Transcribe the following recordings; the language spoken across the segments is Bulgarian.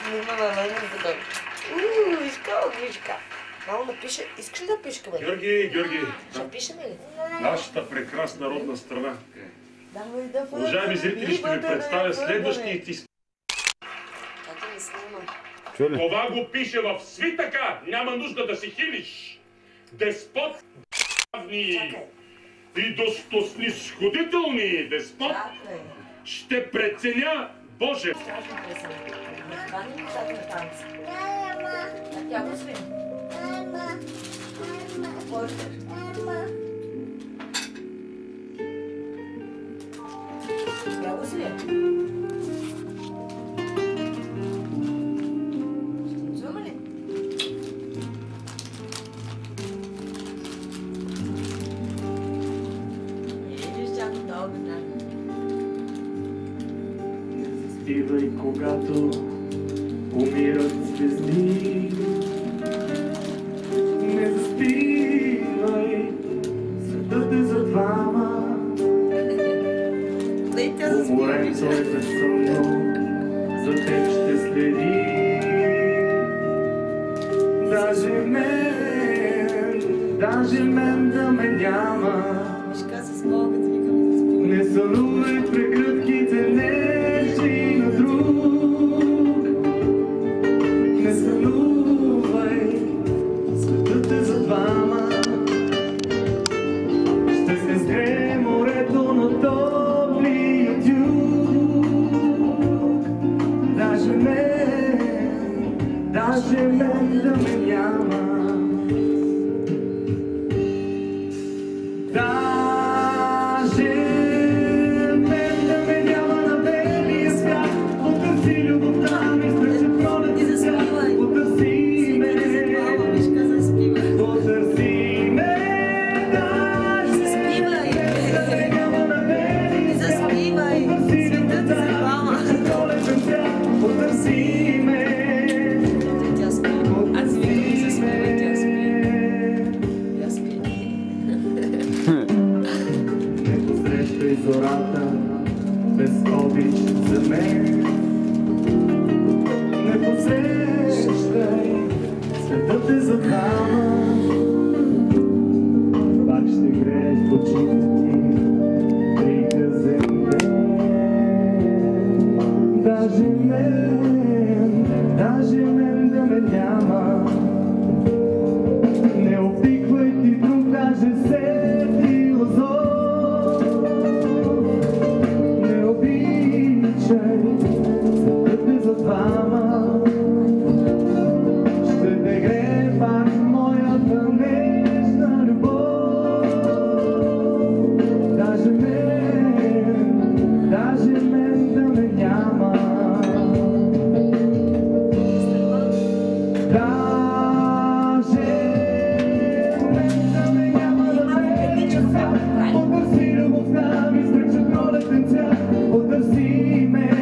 снима на мен като... Вижка. Мамо напише, искаш ли да пишкаме? Георги. Ще пишеме ли? Нашата прекрасна родна страна. Давай да бъдем. Уважаеми зрители, ще ви представя следващият изпит. Тати не снима. Това го пише в свитъка. Няма нужда да си хилиш. Деспот и достоснисходителни деспот ще преценя Боже. Това не ми тати на танца. Тя го сви. Тя го сви. Танцуваме ли? Виж чако дълго, да. Заспивай, когато умират звезди. Не заспивай, светът е за двама. Уморен той безсъмно за теб ще следи. Даже мен да ме няма. Не сънувай прегръдките нежни на друг. Не сънувай, светът е за двама. Ще се сгрее морето на топлия дюк. Даже мен да ме няма. Зората без обич за мен. Не посрещай, светът е за двама. Пак ще грееш в очите ти, приказен ден. Даже мен да ме няма. Не опиквай ти друг, даже се ти озор. Светът е за двама. Ще те грее пак моята нежна любов. Даже мен да ме няма. Потърси любовта ми, срещу пролетен цвят. Потърси ме.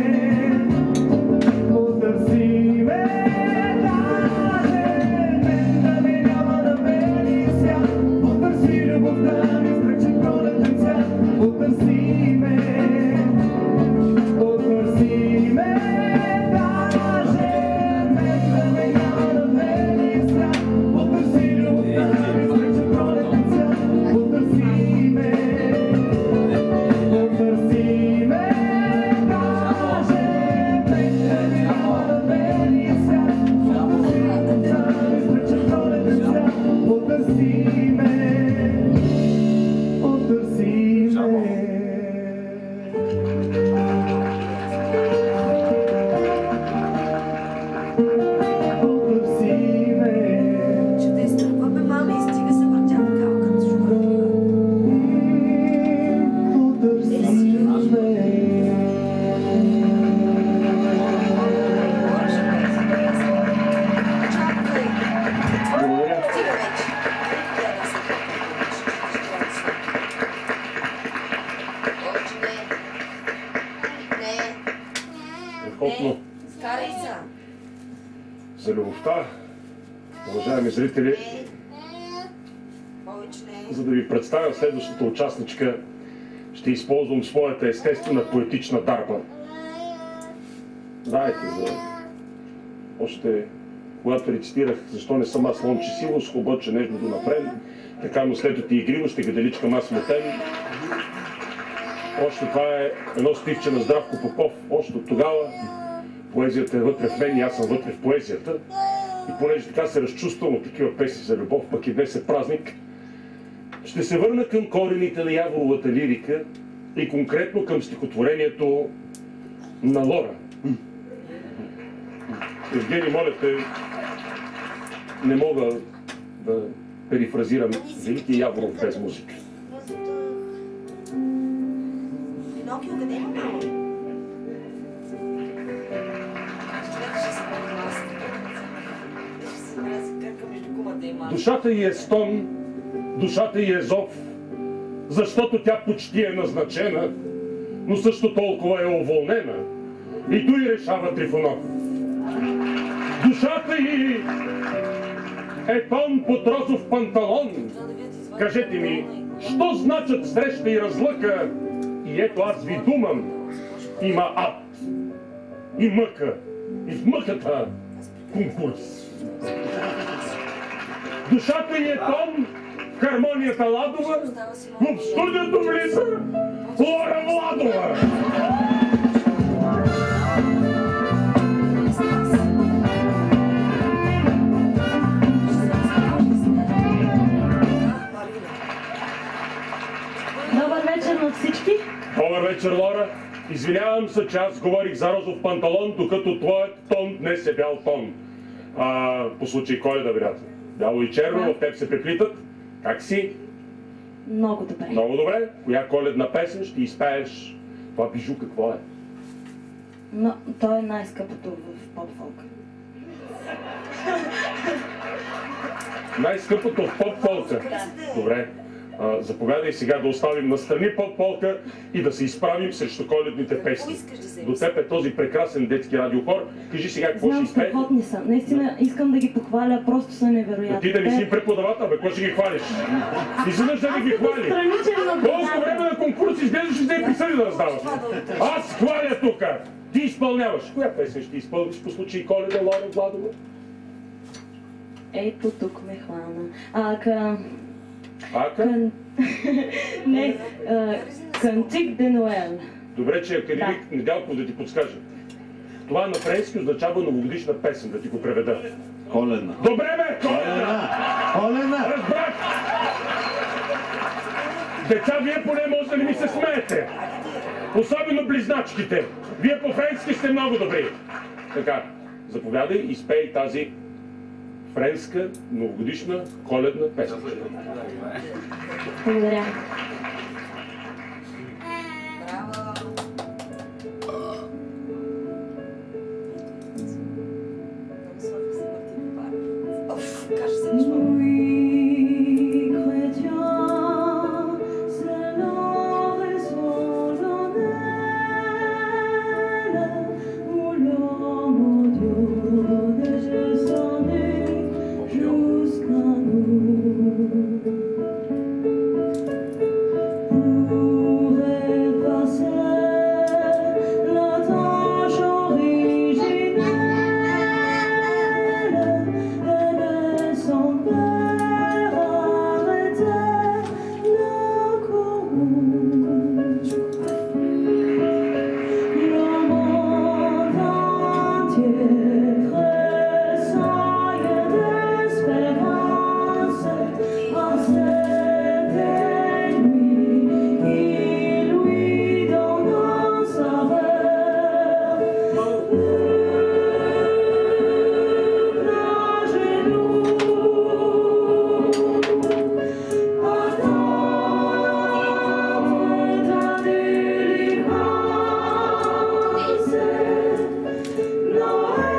За любовта, уважаеми зрители, за да ви представя следващата участничка, ще използвам своята естествена поетична дарба. Знаете за още когато рецитирах защо не съм аз слонче сило, с хубоче нежно до напред, така но след ти игриво ще гаделичкам аз мотен. Още това е едно стихче на Здравко Попов, още от тогава. Поезията е вътре в мен и аз съм вътре в поезията. И понеже така се разчувствам от такива песни за любов, пък и днес е празник, ще се върна към корените на Яворовата лирика и конкретно към стихотворението на Лора. Евгений, моля те, не мога да перифразирам великия Яворов без музика. Пинокио къде има? Душата й е стон, душата й е зов, защото тя почти е назначена, но също толкова е уволнена. И той решава Трифонов. Душата й е тон под розов панталон. Кажете ми, що значат среща и разлъка? И ето аз ви думам, има ад и мъка, и в мъката конкурс. Душата й е тон, в хармонията ладова, но в студиото влиза Лора Владова. Добър вечер на всички. Добър вечер, Лора. Извинявам се, че аз говорих за розов панталон, докато твоят тон днес е бял тон. По случай Коледа, вероятно. Бяло и черно, в теб се преплитат. Как си? Много добре. Много добре. Коя коледна песен ще изпееш? Това бижу какво е? Но то е най-скъпото в поп-фолка. Най-скъпото в поп-фолка? Добре. Заповядай сега да оставим настрани поп-фолка и да се изправим срещу коледните песни. До теб е този прекрасен детски радиохор. Кажи сега какво ще Знам изпее. страхотни са. Наистина искам да ги похваля, просто са невероятни. Ти да не си преподавател, бе, какво ще ги хвалиш? Изведнъж да ги хвали. Колко време на конкурс изглеждаш и да присъди да раздаваш. Аз хваля тука. Ти изпълняваш. Коя песен ще изпълниш по случай Коледа, Лора Владова? Ето тук ме хвана. Ака? Не, Кантик де Ноел. Добре, че академик Недялков да ти подскаже. Това на френски означава новогодишна песен, да ти го преведа. Коледна. Добре, бе! Коледна! Коледна! Разбрах! Деца, вие поне може да не ми се смеете. Особено близначките. Вие по френски сте много добри. Така, заповядай и спей тази френска новогодишна коледна песен. Благодаря. No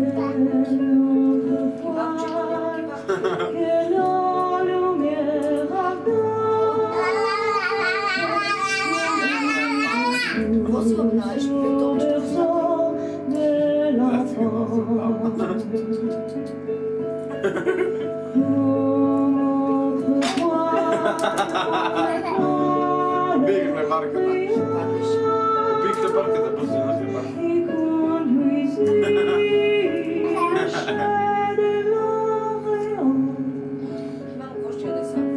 Какво си обнаеш? Бигме марката. Бигте марката, бързи на марката. Какво ще яде сам?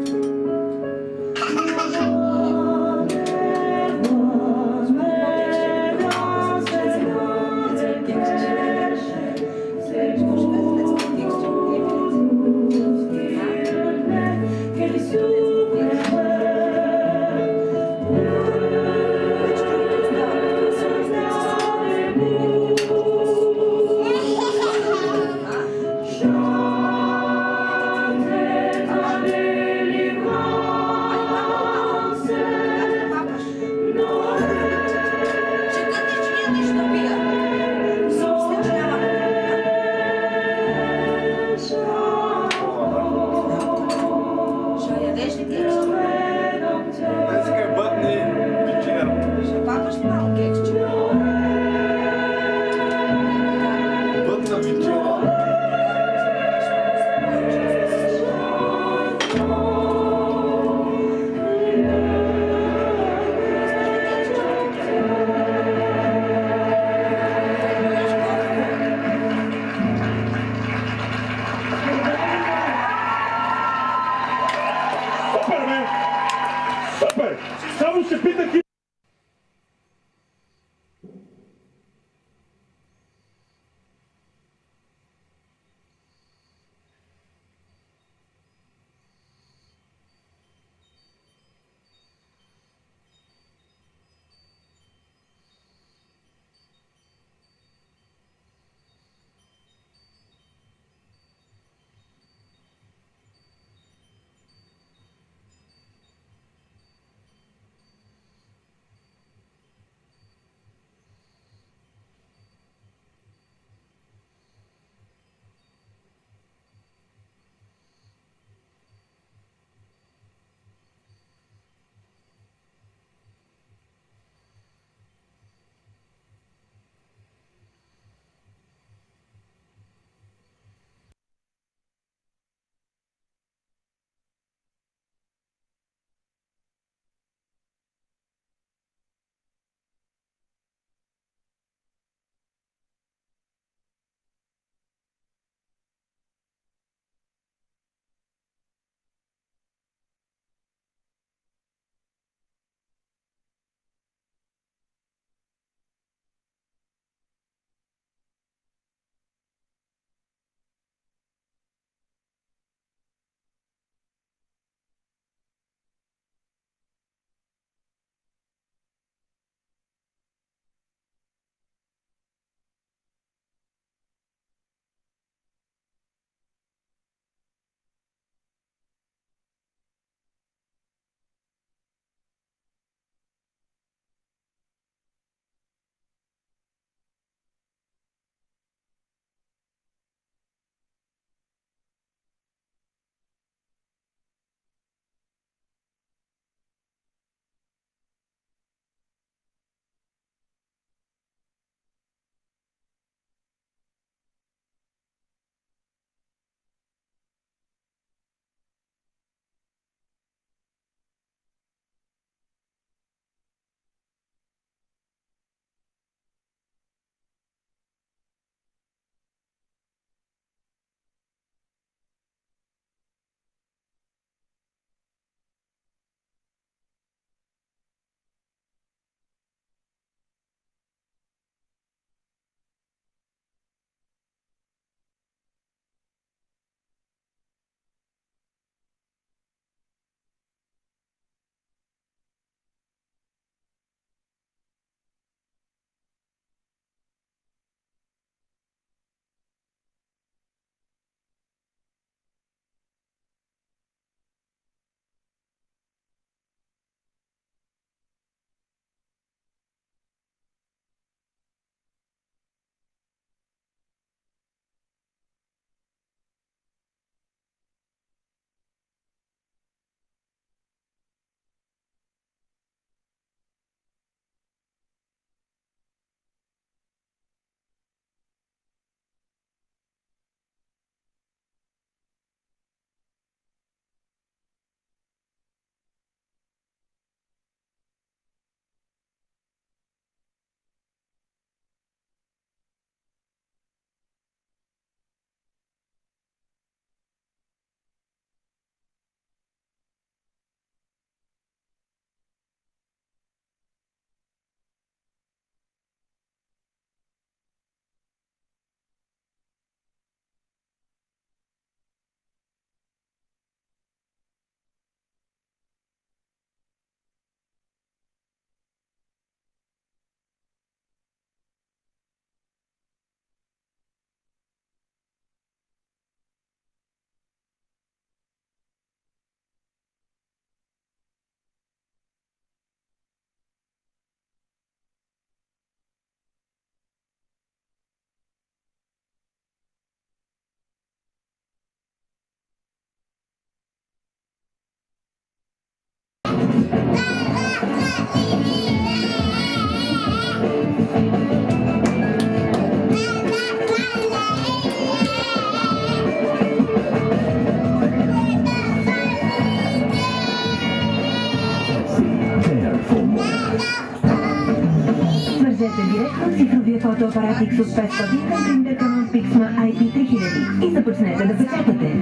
фотоапарат X от 500 към принтер Canon Pixma IP3000 и започнете да печатате.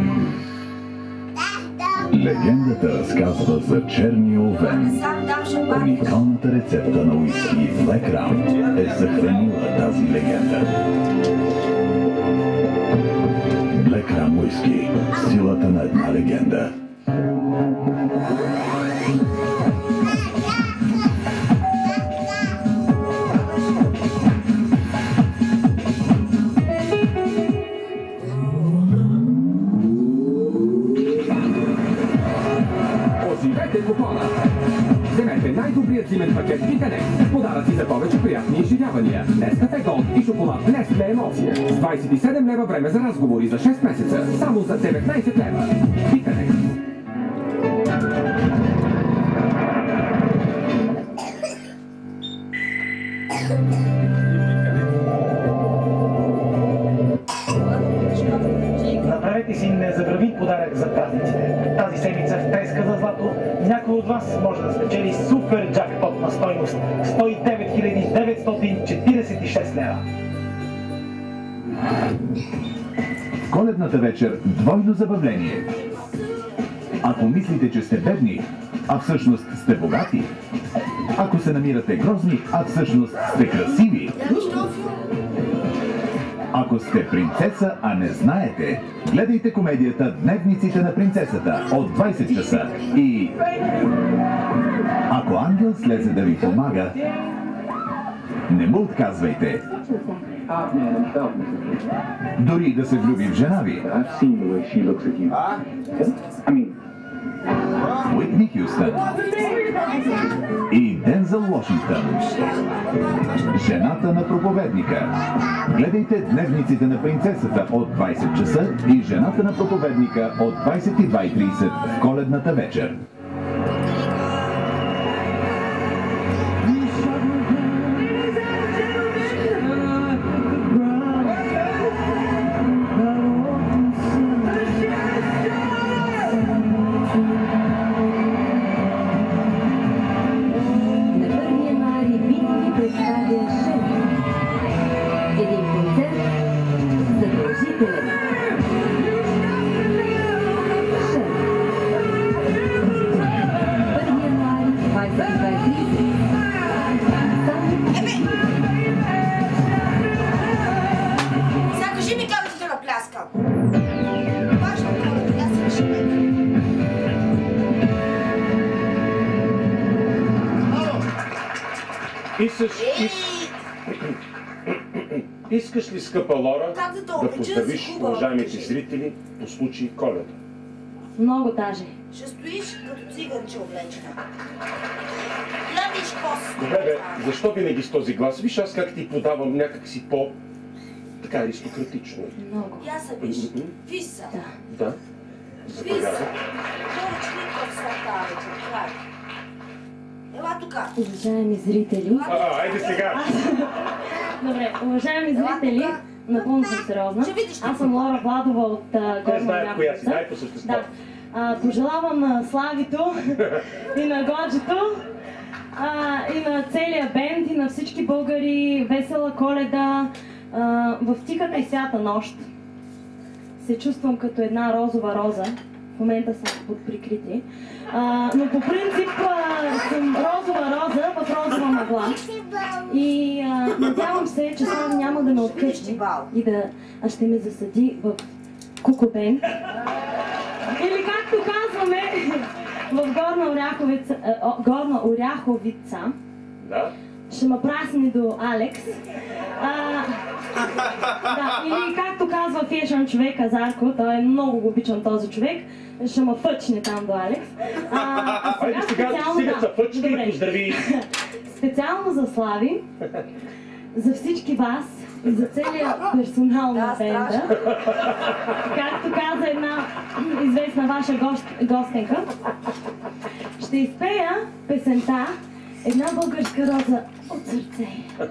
Легендата разказва за черния овен. Уникалната рецепта на уиски Black Ram е съхранила тази легенда. Black Ram уиски – силата на една легенда. Оживете купона! Вземете най-добрият зимен пакет Питанек с подаръци за повече приятни изживявания. Нескафе Голд и шоколад Нестле емоция. С 27 лева време за разговори за 6 месеца. Само за 19 лева. Питанек. Направете си незабравим подарък за празниците. Тази седмица в Треска за злато някой от вас може да спечели супер джакпот на стойност 109 946 лева. Коледната вечер – двойно забавление. Ако мислите, че сте бедни, а всъщност сте богати. Ако се намирате грозни, а всъщност сте красиви. Ако сте принцеса, а не знаете, гледайте комедията "Дневниците на принцесата" от 20 часа и... Ако ангел слезе да ви помага, не му отказвайте. Дори да се влюби в жена ви. Уитни Хюстън и Дензел Вашингтон. Жената на проповедника. Гледайте "Дневниците на принцесата" от 20 часа и "Жената на проповедника" от 22:30 в коледната вечер. Искаш ли, скъпа Лора, да поздравиш уважаемите зрители по случай Коледа? Много даже. Ще стоиш като циганче облечена. Гледаш после. Добре, бе, защо винаги с този глас? Виж, аз как ти подавам някакси така аристократично. Много. Я се виж. Виж са. Да. Виж са. Повече никакъв са тази вечер. Това е. Ела тука. Уважаеми зрители. Айде сега. Добре, уважаеми зрители, напълно съм сериозна. Аз съм Лора Владова от Горна Оряховица. Дай по същество. Да. Пожелавам на Славито и на Годжето и на целия бенд и на всички българи весела Коледа. В тихата и свята нощ се чувствам като една розова роза. В момента съм под прикритие. Но по принцип съм розова роза в розова мъгла. И надявам се, че Слави няма да ме откъсне и да ще ме засади в кукубен. Или както казваме в Горна Оряховица, ще ме прасне до Алекс. Да, или както казва фешън човека Зарко, той е много го обичан този човек, ще ме фъчне там до Алекс. Айде сега се фъчне и поздрави. Специално за Слави, за всички вас и за целия персонал на бенда, както каза една известна ваша гостенка, ще изпея песента "Една българска роза от сърце".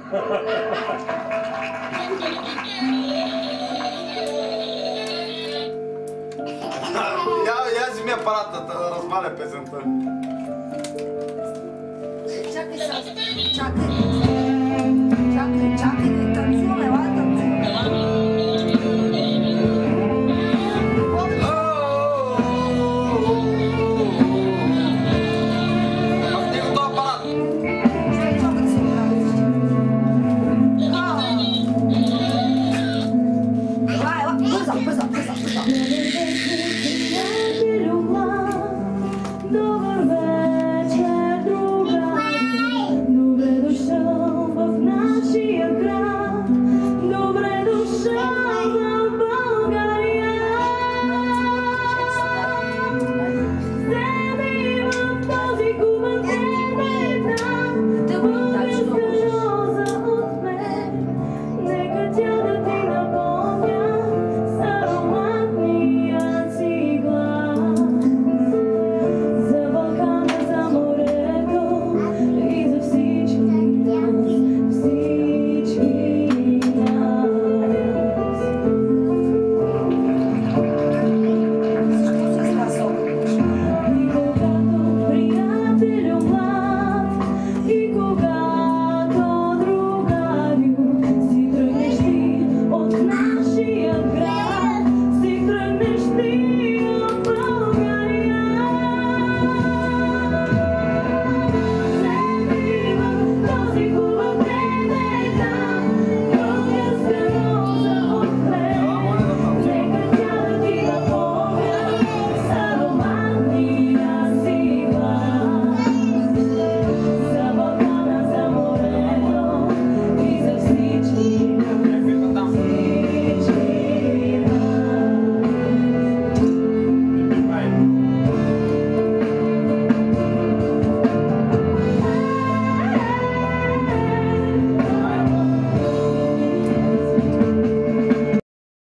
Я вземи апарата да разваля песента. Чакай сега. Чакай. бързо.